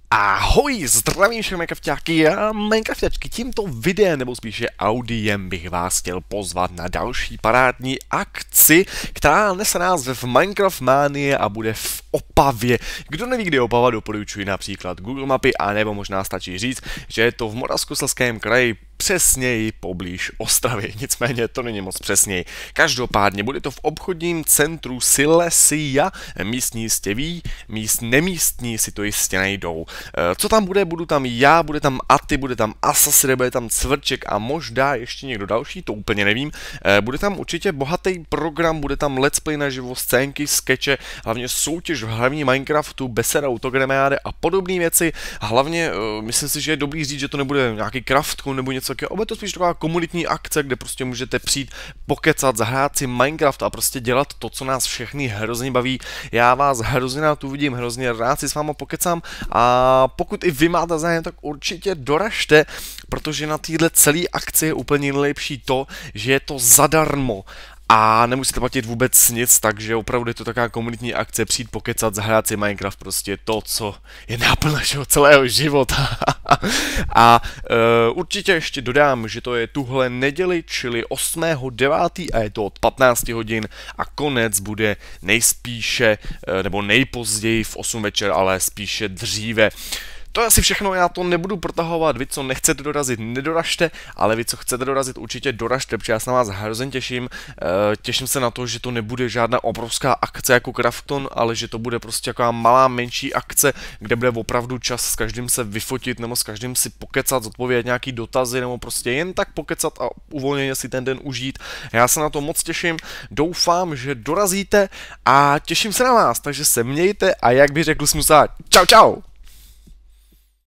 Ahoj, zdravím všechny Minecrafťáky a Minecrafťačky. Tímto videem, nebo spíše audiem, bych vás chtěl pozvat na další parádní akci, která nese název Minecraft Manie a bude v Opavě. Kdo neví, kde je Opava, doporučuji například Google mapy, anebo možná stačí říct, že je to v Moravskoslezském kraji, přesněji poblíž Ostravy, nicméně to není moc přesněji. Každopádně bude to v obchodním centru Silesia, místní jistě ví, nemístní si to jistě najdou. Co tam bude? Budu tam já, bude tam Aty, bude tam Asasire, bude tam Cvrček a možná ještě někdo další, to úplně nevím. Bude tam určitě bohatý program, bude tam let's play naživo, scénky, skeče, hlavně soutěž v hlavní Minecraftu, beseda, autogramiády a podobné věci. A hlavně myslím si, že je dobrý říct, že to nebude nějaký craftku nebo něco taky, ale to spíš taková komunitní akce, kde prostě můžete přijít, pokecat, zahrát si Minecraft a prostě dělat to, co nás všechny hrozně baví. Já vás hrozně rád uvidím, hrozně rád si s váma pokecám a pokud i vy máte zájem, tak určitě doražte, protože na téhle celé akci je úplně nejlepší to, že je to zadarmo. A nemusíte platit vůbec nic, takže opravdu je to taková komunitní akce, přijít pokecat, zahrát si Minecraft, prostě to, co je náplň našeho celého života. A určitě ještě dodám, že to je tuhle neděli, čili 8.9. a je to od 15 hodin a konec bude nejspíše, nebo nejpozději v 8 večer, ale spíše dříve. To je asi všechno, já to nebudu protahovat, vy co nechcete dorazit, nedoražte, ale vy co chcete dorazit, určitě doražte, protože já se na vás hrozně těším. Těším se na to, že to nebude žádná obrovská akce jako Crafton, ale že to bude prostě taková malá, menší akce, kde bude opravdu čas s každým se vyfotit, nebo s každým si pokecat, zodpovědět nějaký dotazy, nebo prostě jen tak pokecat a uvolněně si ten den užít. Já se na to moc těším, doufám, že dorazíte a těším se na vás, takže se mějte a jak by řekl Smusa, čau čau!